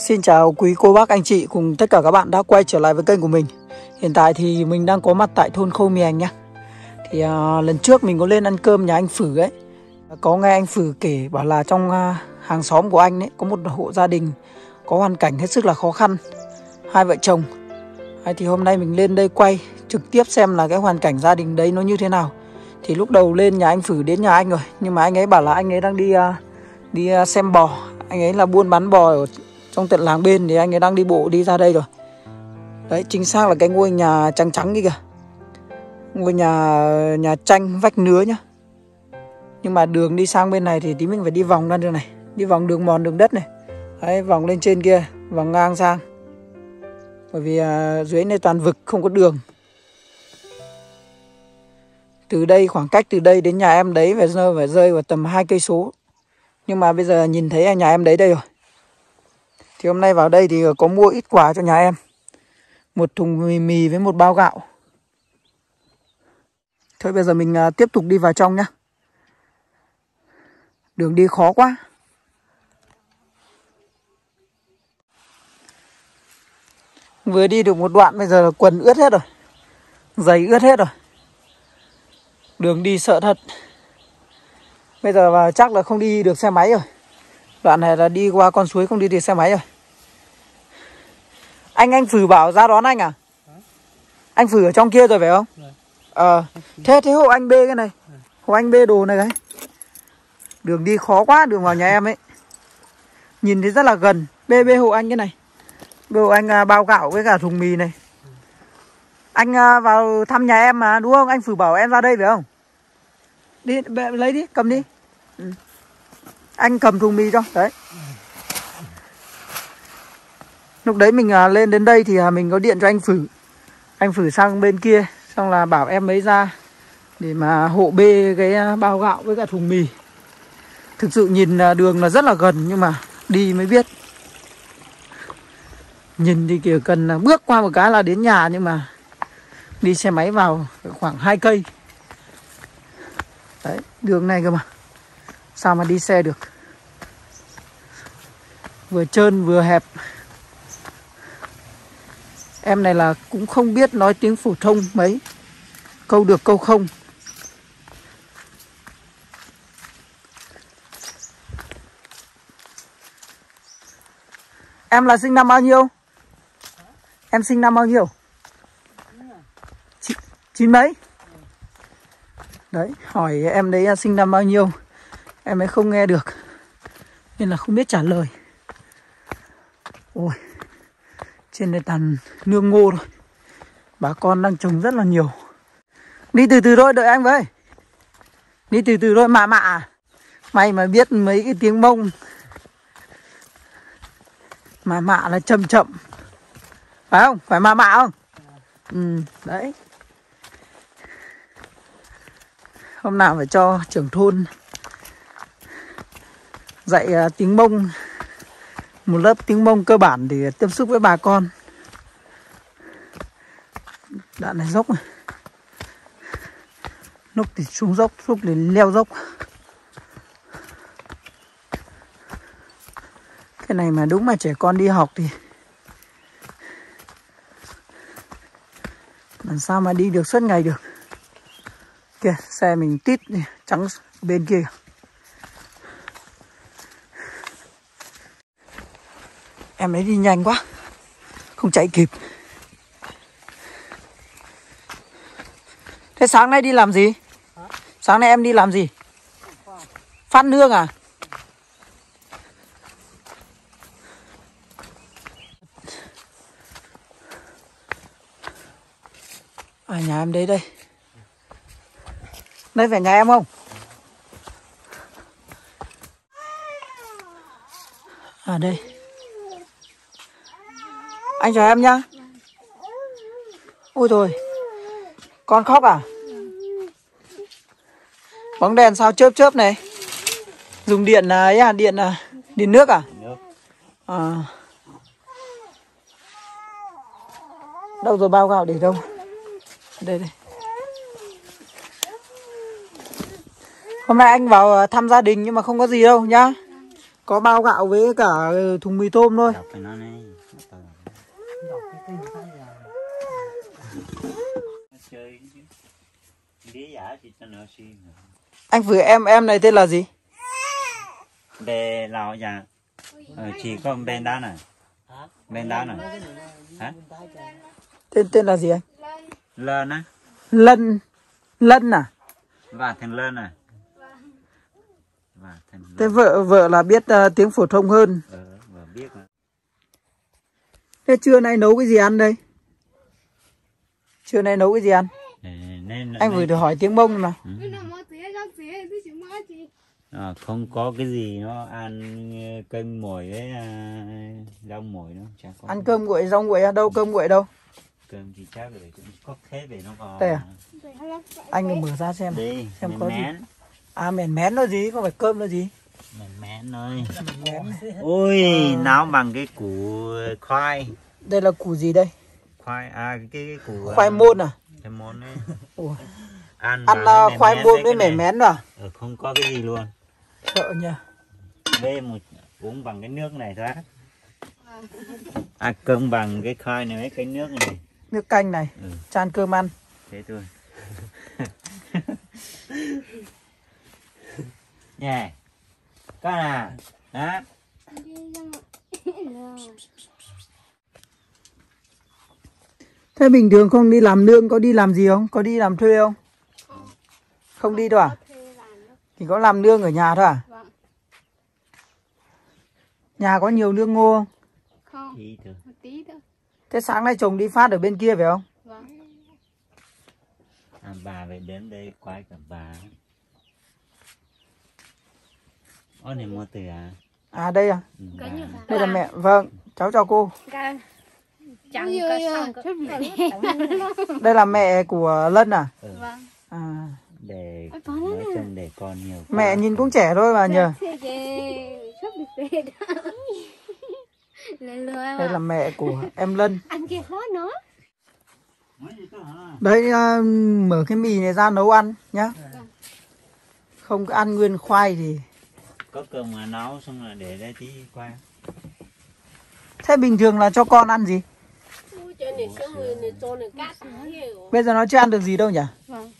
Xin chào quý cô bác anh chị cùng tất cả các bạn đã quay trở lại với kênh của mình. Hiện tại thì mình đang có mặt tại thôn Khâu Mèng nhá. Thì lần trước mình có lên ăn cơm nhà anh Phử ấy. Có nghe anh Phử kể bảo là trong hàng xóm của anh ấy có một hộ gia đình có hoàn cảnh hết sức là khó khăn, hai vợ chồng. Thì hôm nay mình lên đây quay trực tiếp xem là cái hoàn cảnh gia đình đấy nó như thế nào. Thì lúc đầu lên nhà anh Phử đến nhà anh rồi, nhưng mà anh ấy bảo là anh ấy đang đi xem bò. Anh ấy là buôn bán bò ở trong tận làng bên, thì anh ấy đang đi bộ đi ra đây rồi. Đấy, chính xác là cái ngôi nhà trắng trắng kia kìa. Ngôi nhà tranh vách nứa nhá. Nhưng mà đường đi sang bên này thì tí mình phải đi vòng ra đường này, đi vòng đường mòn đường đất này. Đấy, vòng lên trên kia, vòng ngang sang. Bởi vì dưới này toàn vực không có đường. Từ đây, khoảng cách từ đây đến nhà em đấy phải rơi vào tầm 2 cây số. Nhưng mà bây giờ nhìn thấy nhà em đấy đây rồi. Thì hôm nay vào đây thì có mua ít quà cho nhà em. Một thùng mì với một bao gạo. Thôi bây giờ mình tiếp tục đi vào trong nhá. Đường đi khó quá. Vừa đi được một đoạn bây giờ là quần ướt hết rồi. Giày ướt hết rồi. Đường đi sợ thật. Bây giờ vào chắc là không đi được xe máy rồi. Đoạn này là đi qua con suối không đi được xe máy rồi. Anh Phử bảo ra đón anh à? Anh Phử ở trong kia rồi phải không? Thế hộ anh bê cái này. Hộ anh bê đồ này cái. Đường đi khó quá, đường vào nhà em ấy. Nhìn thấy rất là gần. Bê hộ anh cái này. Bê hộ anh bao gạo với cả thùng mì này. Anh vào thăm nhà em mà đúng không? Anh Phử bảo em ra đây phải không? Đi lấy đi, cầm đi. Anh cầm thùng mì cho. Đấy. Lúc đấy mình lên đến đây thì mình có điện cho anh Phử. Anh Phử sang bên kia, xong là bảo em ấy ra để mà hộ bê cái bao gạo với cả thùng mì. Thực sự nhìn đường là rất là gần, nhưng mà đi mới biết. Nhìn thì kiểu cần bước qua một cái là đến nhà, nhưng mà đi xe máy vào khoảng 2 cây. Đấy, đường này cơ mà. Sao mà đi xe được. Vừa trơn vừa hẹp. Em này là cũng không biết nói tiếng phổ thông mấy. Câu được câu không. Em là sinh năm bao nhiêu? Em sinh năm bao nhiêu? 9 mấy? Đấy, hỏi em đấy sinh năm bao nhiêu. Em ấy không nghe được, nên là không biết trả lời. Ôi, trên đây toàn nương ngô thôi. Bà con đang trồng rất là nhiều. Đi từ từ thôi, đợi anh với. Đi từ từ thôi, mạ à. Mày mà biết mấy cái tiếng Mông. Mạ là chậm chậm. Phải không? Phải mạ không? Đấy. Hôm nào phải cho trưởng thôn dạy tiếng Mông. Một lớp tiếng Mông cơ bản để tiếp xúc với bà con. Đoạn này dốc này. Lúc thì xuống dốc, lúc thì leo dốc. Cái này mà đúng mà trẻ con đi học thì làm sao mà đi được suốt ngày được. Kìa, xe mình tít trắng bên kia. Em ấy đi nhanh quá, không chạy kịp. Thế sáng nay đi làm gì? Sáng nay em đi làm gì? Phát nương à? Nhà em đấy đây. Đây phải nhà em không? Đây. Anh chào em nhá. Ôi thôi. Con khóc à? Bóng đèn sao chớp chớp này? Dùng điện ấy à? Điện nước à? Đâu rồi bao gạo để đâu? Đây. Hôm nay anh vào thăm gia đình nhưng mà không có gì đâu nhá. có bao gạo với cả thùng mì tôm thôi. Đọc phải nó này. Chơi lý giả thì cho nó xin. Anh Phử em này tên là gì? Bè lão già. Chỉ có bên đá này. Bên đá này. Hả? Tên là gì anh? Lân á. Lân à? Và thằng Lân à. Thế vợ là biết tiếng phổ thông hơn. Vợ biết mà. Thế trưa nay nấu cái gì ăn đây? Trưa nay nấu cái gì ăn? Anh vừa được hỏi tiếng Mông mà. Không có cái gì nó ăn cơm nguội với rau nguội đâu. Chả có. Ăn cơm nguội rau nguội à? Đâu cơm nguội đâu? Cơm thì chắc rồi cũng có thế về nó còn. Đây à? Anh mở ra xem. Đi, xem có mén. gì. À mèn mén nó gì? Không phải cơm nó gì? Mén thôi. Ôi, nấu bằng cái củ khoai. Đây là củ gì đây? Khoai cái củ khoai môn à? Khoai môn đấy. Ăn khoai môn với mèn mén à? Không có cái gì luôn. Sợ nhỉ. Đây uống bằng cái nước này thôi. Cơm bằng cái khoai này với cái nước này. Nước canh này. Chan cơm ăn. Thế thôi. Nhè. Con à. Đó. Thế bình thường không đi làm nương, có đi làm gì không? Có đi làm thuê không? Không đi đâu à? Thì có làm nương ở nhà thôi à? Nhà có nhiều nương ngô không? Không, một tí thôi. Thế sáng nay chồng đi phát ở bên kia phải không? Vâng. Bà phải đến đây quay cả bà. Ô này mua từ à? À đây à? Đây là mẹ. Vâng, cháu chào cô. Đây là mẹ của Lân à? Vâng. À. Để nói chung để con nhiều. Mẹ nhìn cũng trẻ thôi mà nhờ. Đây là mẹ của em Lân. Ăn kia khó nữa. Đấy, mở cái mì này ra nấu ăn nhá. Không ăn nguyên khoai thì. Có cơm mà nấu xong rồi để đây tí qua. Thế bình thường là cho con ăn gì? Bây giờ nó chưa ăn được gì đâu nhỉ? Vâng.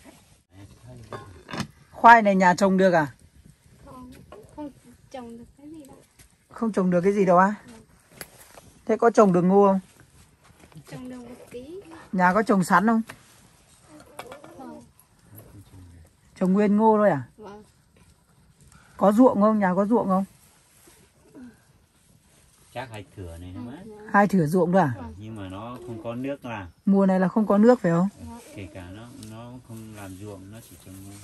Khoai này nhà trồng được à? Không trồng được cái gì đâu. Không trồng được cái gì đâu á? Thế có trồng được ngô không? Trồng được một tí. Nhà có trồng sắn không? Không. Trồng nguyên ngô thôi à? Vâng. Có ruộng không? Nhà có ruộng không? Chắc 2 thửa này nữa. 2 thửa ruộng thôi à? Nhưng mà nó không có nước làm. Mùa này là không có nước phải không? Kể cả nó không làm ruộng, nó chỉ trồng ngô.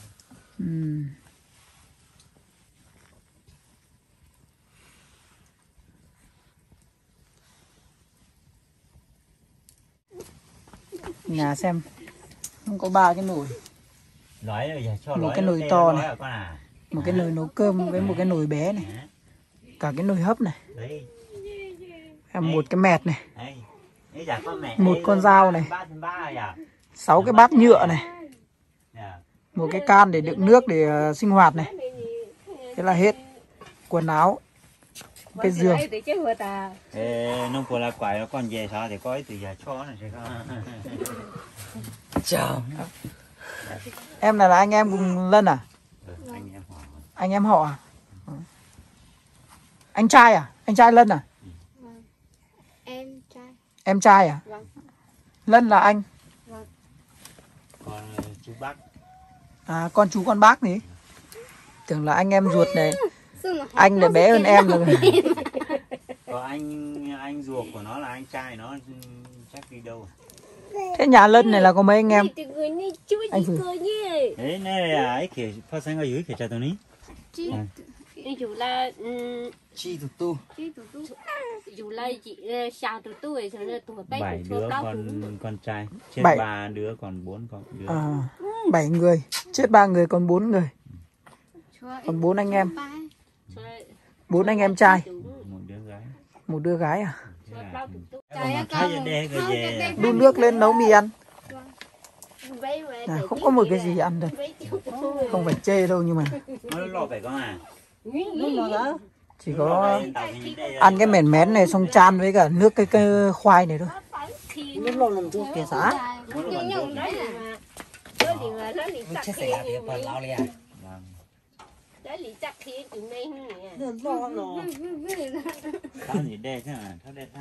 Nhà xem. Không có 3 cái nồi. Nói rồi cho một cái nồi to này. Một cái nồi nấu cơm với một cái nồi bé này. Cả cái nồi hấp này. Một cái mẹt này. Một con dao này. 6 cái bát nhựa này. Một cái can để đựng nước để sinh hoạt này. Thế là hết. Quần áo. Cái giường. Nó của là quái nó còn về sao thì có ấy từ giờ cho này sẽ có. Chào. Em này là anh em cùng Lân à? Anh em họ. Anh em họ à? Anh trai à? Anh trai Lân à? Vâng. Em trai. Em trai à? Vâng. Lân là anh. Vâng. Còn chú bác. À, con chú con bác gì? Tưởng là anh em ruột này. Anh lại bé hơn em rồi. Có anh ruột của nó là anh trai nó chắc đi đâu. Thế nhà Lân này là có mấy anh em? Anh Phử. Thế này là ấy kể phát sinh ở dưới kể cho tôi ní. Dù là Chi tụt tu. dù là chị sao tụi tôi rồi là tụi bay 7 đứa con trai, chết 3 đứa còn 4 con đứa. 7 người, chết 3 người còn 4 người. Còn 4 anh em. 4 anh em trai. Một đứa gái. Một đứa gái à? Đun nước lên nấu mì ăn. Không có một cái gì ăn được. Không phải chê đâu nhưng mà. Nó lò phải có à? Chỉ có ăn cái mẻn mén này xong chan với cả nước cái khoai này thôi. Nước lon làm thuốc kìa xã. Chết sẻ thì phần lao liền. Nước lon nó. Sao gì đây thế à? Sao đây ta?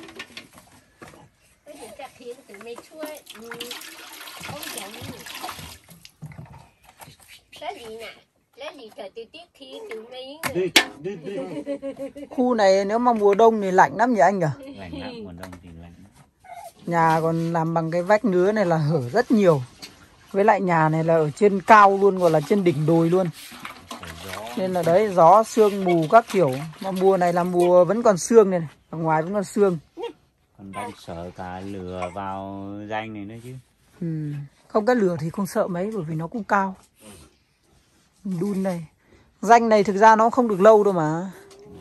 Khu này nếu mà mùa đông thì lạnh lắm nhỉ anh nhỉ? Lạnh lắm, mùa đông thì lạnh. Nhà còn làm bằng cái vách nứa này là hở rất nhiều. Với lại nhà này là ở trên cao luôn, gọi là trên đỉnh đồi luôn. Nên là đấy, gió, sương mù các kiểu. Mà mùa này là mùa vẫn còn sương này, ở ngoài vẫn còn sương. Còn đang sợ cả lửa vào danh này nữa chứ. Không, cái lửa thì không sợ mấy bởi vì nó cũng cao. Đun này. Danh này thực ra nó không được lâu đâu mà.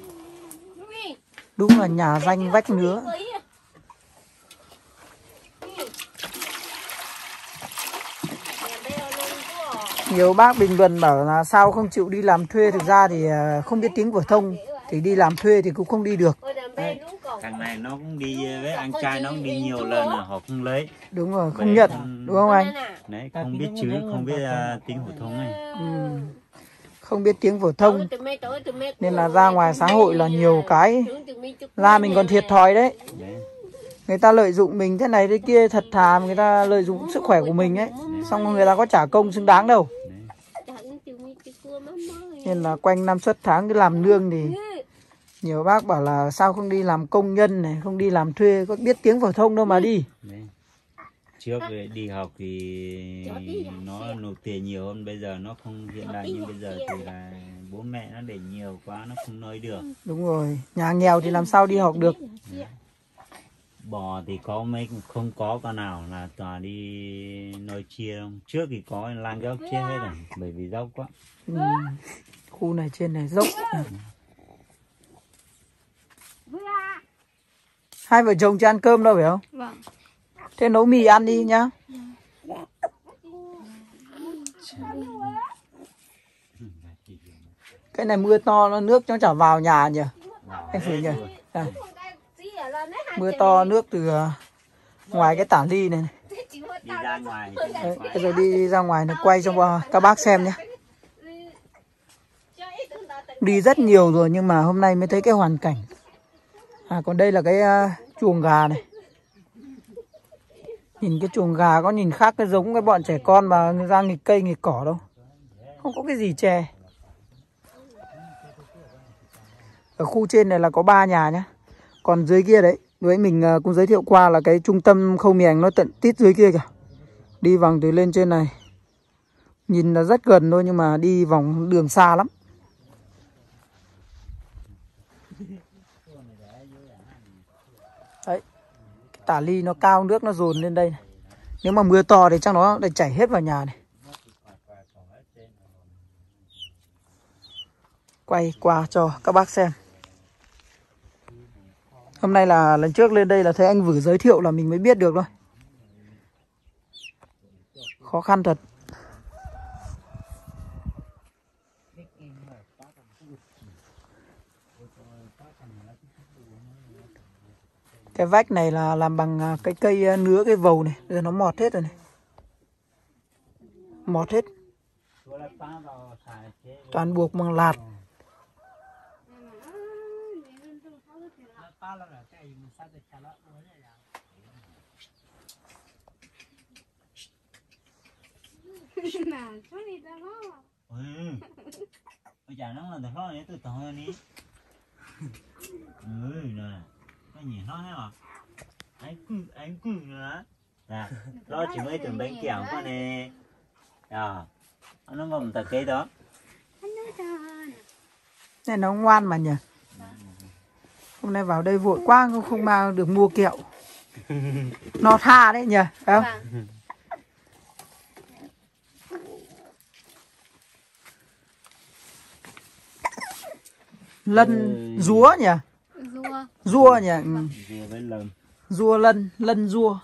Đúng là nhà danh vách nứa. Nhiều bác bình luận bảo là sao không chịu đi làm thuê. Thực ra thì không biết tiếng phổ thông thì đi làm thuê thì cũng không đi được. Đấy. Thằng này nó cũng đi với anh trai, nó cũng đi nhiều lần là họ không lấy. Đúng rồi, không nhận, đúng không anh? Đấy, không biết chữ, không biết tiếng phổ thông này. Không biết tiếng phổ thông nên là ra ngoài xã hội là nhiều cái ra mình còn thiệt thòi đấy. Người ta lợi dụng mình thế này thế kia, thật thà người ta lợi dụng sức khỏe của mình ấy. Xong rồi người ta có trả công xứng đáng đâu. Nên là quanh năm suốt tháng cứ làm nương thì nhiều bác bảo là sao không đi làm công nhân này, không đi làm thuê, có biết tiếng phổ thông đâu mà đi. Trước đi học thì nó nộp tiền nhiều hơn, bây giờ nó không hiện đại như bây giờ thì là bố mẹ nó để nhiều quá nó không nói được. Đúng rồi, nhà nghèo thì làm sao đi học được. Bò thì có mấy không có con nào là toàn đi nói chia không. Trước thì có lan gốc chia hết rồi bởi vì dốc quá. Khu này trên này dốc. Hai vợ chồng chưa ăn cơm đâu phải không? Vâng. Thế nấu mì ăn đi nhá. Cái này mưa to nó nước nó chả vào nhà nhỉ? Anh Phỉ nhỉ? À. Mưa to nước từ ngoài cái tả ly này. Đi ra ngoài. Bây giờ đi ra ngoài này quay cho các bác xem nhé. Đi rất nhiều rồi nhưng mà hôm nay mới thấy cái hoàn cảnh. À còn đây là cái chuồng gà này. Nhìn cái chuồng gà có nhìn khác cái giống cái bọn trẻ con mà ra nghịch cây nghịch cỏ đâu. Không có cái gì chè. Ở khu trên này là có 3 nhà nhá. Còn dưới kia đấy, với mình cũng giới thiệu qua là cái trung tâm khâu mì ảnh nó tận tít dưới kia kìa. Đi vòng từ lên trên này. Nhìn là rất gần thôi nhưng mà đi vòng đường xa lắm. Đấy, cái tả ly nó cao, nước nó dồn lên đây này. Nếu mà mưa to thì chắc nó lại chảy hết vào nhà này. Quay qua cho các bác xem. Hôm nay là lần trước lên đây là thấy anh Vử giới thiệu là mình mới biết được thôi. Khó khăn thật. Cái vách này là làm bằng cái cây nứa, cái vầu này. Bây giờ nó mọt hết rồi này. Mọt hết. Toàn buộc bằng lạt. Bây giờ nó là thằng này từ từ đi. Nè. Cái gì nó thế mà. Anh cứ nữa. Nè, nó chỉ mới từng bánh kẹo con này. À. Nó ngầm tờ cây đó. Này nó ngoan mà nhỉ. Hôm nay vào đây vội quá không mang được mua kẹo. Nó tha đấy nhỉ, phải không? Lân rúa nhỉ? Rua nhỉ? Rua lân, lân rua.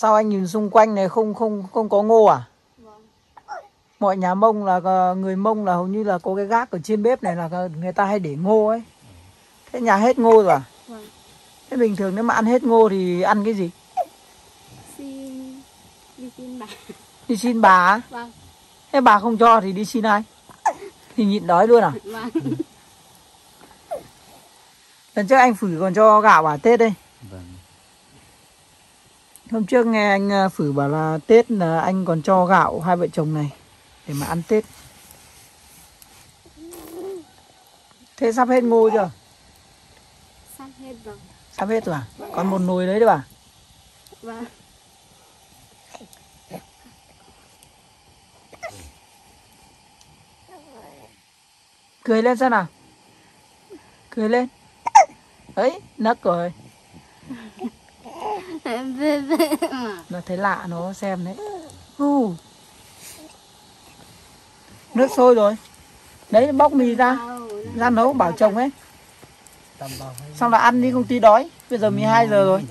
Sao anh nhìn xung quanh này không có ngô à? Vâng. Mọi nhà Mông là người Mông là hầu như là có cái gác ở trên bếp này là người ta hay để ngô ấy. Thế nhà hết ngô rồi à? Vâng. Thế bình thường nếu mà ăn hết ngô thì ăn cái gì? Đi xin bà. Đi xin bà á? Vâng. Thế bà không cho thì đi xin ai? Thì nhịn đói luôn à? Vâng. Lần trước anh Phử còn cho gạo à Tết đây. Vâng. Hôm trước nghe anh Phử bảo là Tết là anh còn cho gạo hai vợ chồng này để mà ăn Tết. Thế sắp hết ngô chưa? Sắp hết rồi. Sắp hết rồi à? Còn một nồi đấy đấy bà? Vâng. Cười lên xem nào. Cười lên. Đấy, nấc rồi. Nó thấy lạ nó xem đấy. Nước sôi rồi. Đấy bóc mì ra nấu bảo chồng ấy. Xong là ăn đi không tí đói. Bây giờ 12 giờ rồi.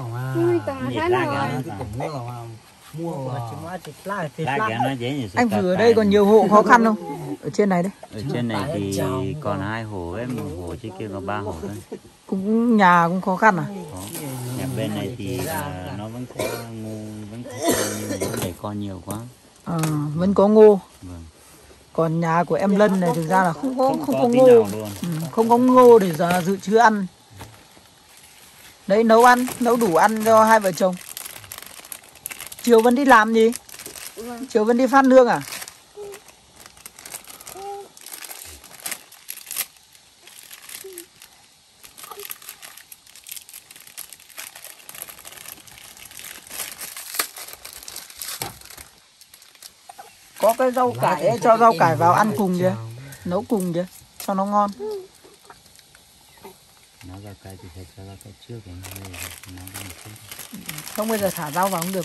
Anh Phử ở đây còn nhiều hộ khó khăn không? Ở trên này đấy. Ở trên này thì còn 2 hộ ấy, một hộ trên kia còn 3 hộ thôi. Cũng nhà cũng khó khăn à? Đó. Nhà bên này thì nó vẫn có ngô, vẫn có con nhưng mà để con nhiều quá. Vẫn có ngô. Vâng. Còn nhà của em Lân này thực ra là không có tí ngô nào luôn. không có ngô để dự trữ ăn. Đấy nấu đủ ăn cho hai vợ chồng. Chiều vẫn đi làm gì? Vâng. Chiều vẫn đi phát lương à? Có cái rau cải ấy, cho rau cải vào ăn cùng kìa. Nấu cùng kìa, cho nó ngon. Nó rau cải thì phải cho rau cải trước rồi nó một chút. Không bây giờ thả rau vào không được.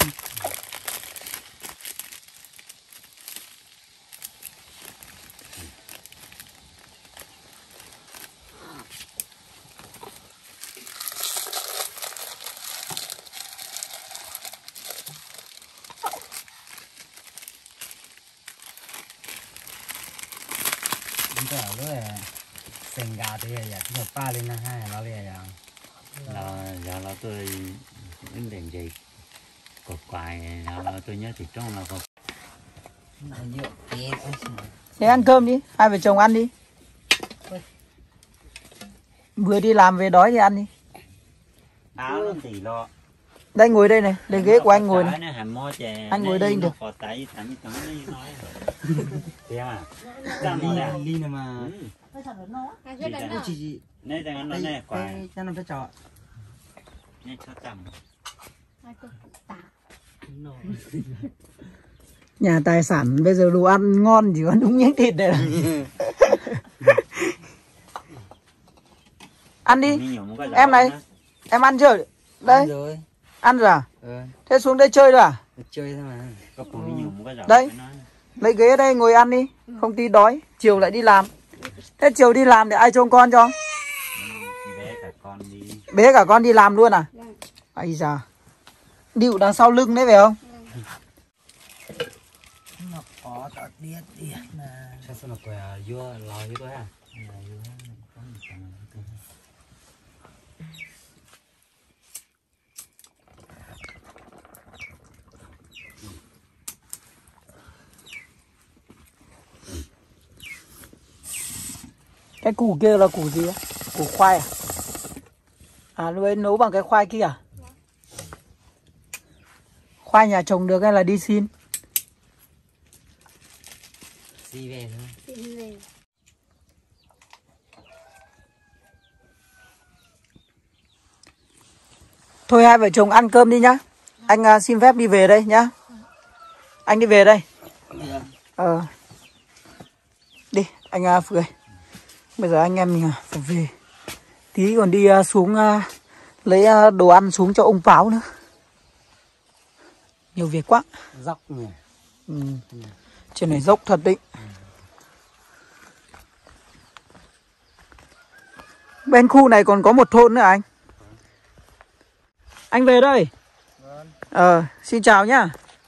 Sành gà thì giờ chúng ta pha lên hai nó liền Là giờ là tôi ứng định gì cột quài là tôi nhớ thì trong là có. Thế ăn cơm đi, hai vợ chồng ăn đi. Vừa đi làm về đói thì ăn đi. Áo nó thì lo. Đây ngồi đây này, đây ghế của anh ngồi này. Anh ngồi đây được. Ly này mà. Này đang nó nè quài. Cho nó phải chọn. Này cho tầm. Nhà tài sản bây giờ đồ ăn ngon chỉ có đúng miếng thịt này. Ăn đi. Em này, em ăn chưa? Đây. Ăn rồi à? Thế xuống đây chơi rồi à? Chơi thôi mà. Đây. Lấy ghế đây ngồi ăn đi, không tí đói. Chiều lại đi làm. Thế chiều đi làm thì ai trông con cho? Bế cả con đi làm luôn à? Ây da. Điệu đằng sau lưng đấy phải không? Nó có tọt điết mà. Sao nó quẻ vua lò như tôi à? Cái củ kia là củ gì á? Củ khoai à? À lúc ấy nấu bằng cái khoai kia à? Khoai nhà trồng được hay là đi xin? Đi về thôi. Xin về. Thôi hai vợ chồng ăn cơm đi nhá. Anh xin phép đi về đây nhá. Anh đi về đây. Đi, anh Phước ơi. Bây giờ anh em mình phải về. Tí còn đi xuống lấy đồ ăn xuống cho ông Pháo nữa. Nhiều việc quá. Dốc nhỉ. Trên này dốc thật đấy. Bên khu này còn có một thôn nữa anh. Anh về đây. Xin chào nhá.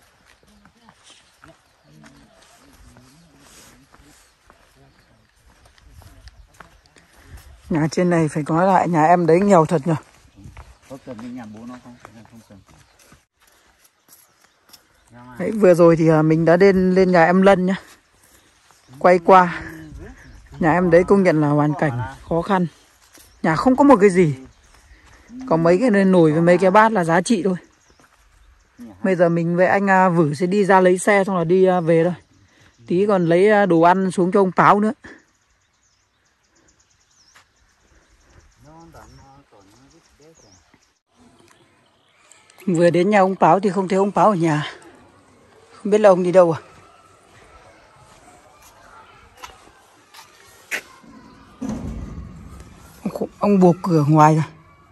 Nhà trên này phải nói lại nhà em đấy nghèo thật nhỉ. Có cần đến nhà bố nó không? Không cần. Đấy, vừa rồi thì mình đã lên nhà em Lân nhá. Quay qua. Nhà em đấy công nhận là hoàn cảnh khó khăn. Nhà không có một cái gì. Có mấy cái nồi với mấy cái bát là giá trị thôi. Bây giờ mình với anh Vử sẽ đi ra lấy xe xong là đi về thôi. Tí còn lấy đồ ăn xuống cho ông Páo nữa. Vừa đến nhà ông Páo thì không thấy ông Páo ở nhà. Không biết là ông đi đâu à? Ông buộc cửa ngoài rồi.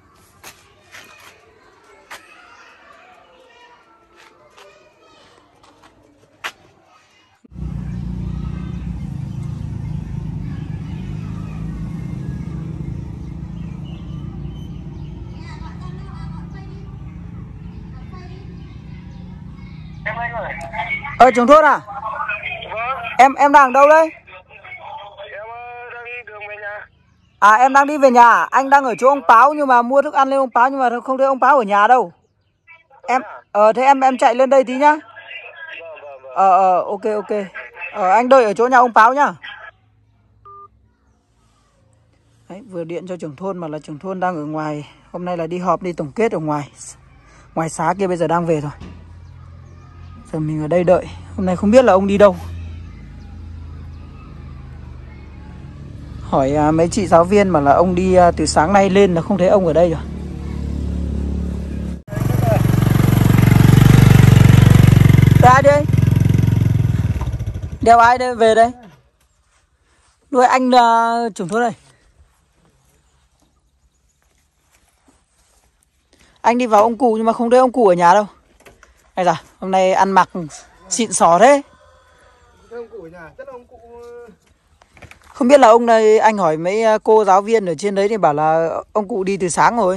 Trưởng thôn à? Vâng. Em đang ở đâu đấy? Em đang đi đường về nhà. À em đang đi về nhà. Anh đang ở chỗ ông Páo nhưng mà mua thức ăn lên ông Páo nhưng mà không thấy ông Páo ở nhà đâu. Thế em chạy lên đây tí nhá. Vâng. Ok. Anh đợi ở chỗ nhà ông Páo nhá. Đấy, vừa điện cho trưởng thôn mà là trưởng thôn đang ở ngoài. Hôm nay là đi họp, đi tổng kết ở ngoài xá kia, bây giờ đang về rồi. Giờ mình ở đây đợi. Hôm nay không biết là ông đi đâu. Hỏi mấy chị giáo viên mà là ông đi từ sáng nay lên là không thấy ông ở đây rồi. Đeo ai đây? Đeo ai đây về đây? Nuôi anh trưởng thôn đây. Anh đi vào ông cụ nhưng mà không thấy ông cụ ở nhà đâu. Này da, hôm nay ăn mặc xịn xò thế. Không biết là ông này, anh hỏi mấy cô giáo viên ở trên đấy thì bảo là ông cụ đi từ sáng rồi.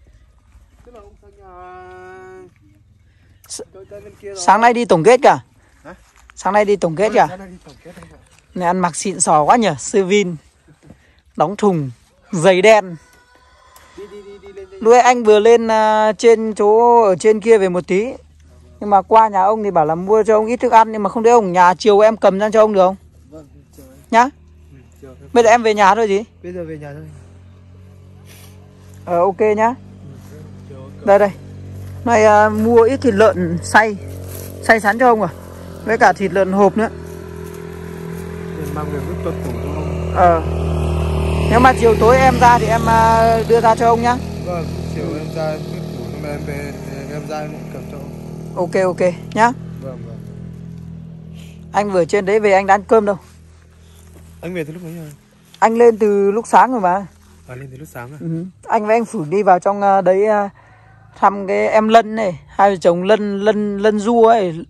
Sáng nay đi tổng kết cả? Sáng nay đi tổng kết cả? Này ăn mặc xịn xò quá nhỉ, sơ vin, đóng thùng, giày đen. Lúc ấy anh vừa lên trên chỗ ở trên kia về một tí. Nhưng mà qua nhà ông thì bảo là mua cho ông ít thức ăn. Nhưng mà không thấy ông ở nhà, chiều em cầm ra cho ông được không? Vâng, chiều em. Nhá. Bây giờ em về nhà thôi gì? Bây giờ về nhà thôi. Ok nhá. Đây. Này mua ít thịt lợn xay sắn cho ông à. Với cả thịt lợn hộp nữa. Mang về vứt tuột tủ cho ông. Nếu mà chiều tối em ra thì em đưa ra cho ông nhá. Vâng, chiều em ra vứt tủ nhưng mà em về em ra em cầm cho ông. Ok nhá. Vâng. Anh vừa trên đấy về anh đã ăn cơm đâu. Anh về từ lúc mấy giờ? Anh lên từ lúc sáng rồi mà. Lên từ lúc sáng à? Anh với anh Phử đi vào trong đấy thăm cái em Lân này, hai vợ chồng Lân Du ấy.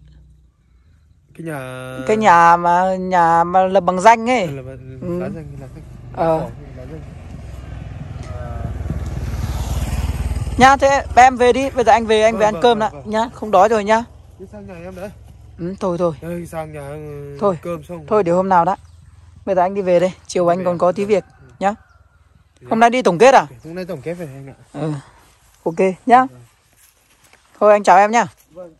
Cái nhà mà là bằng danh ấy. Là lá danh là khách. Nhá, thế em về đi, bây giờ anh về ăn cơm đã nhá, không đói rồi nhá. Đi sang nhà em đấy. Thôi. Đi sang nhà thôi cơm xong. Thôi để hôm nào đã. Bây giờ anh đi về đây, chiều anh còn có tí việc nhá. Hôm nay đi tổng kết à? Hôm nay tổng kết về anh ạ. Ok nhá. Thôi anh chào em nhá.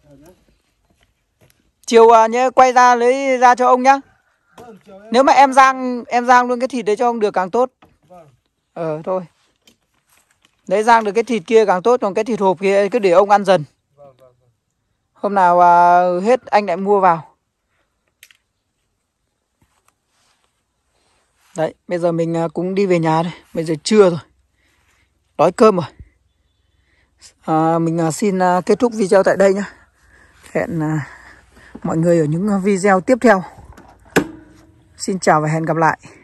Chiều nhớ quay ra lấy ra cho ông nhá. Nếu mà em rang luôn cái thịt đấy cho ông được càng tốt. Thôi. Đấy, rang được cái thịt kia càng tốt, còn cái thịt hộp kia cứ để ông ăn dần. Hôm nào hết anh lại mua vào. Đấy, bây giờ mình cũng đi về nhà đây. Bây giờ trưa rồi. Đói cơm rồi. Mình xin kết thúc video tại đây nhá. Hẹn mọi người ở những video tiếp theo. Xin chào và hẹn gặp lại.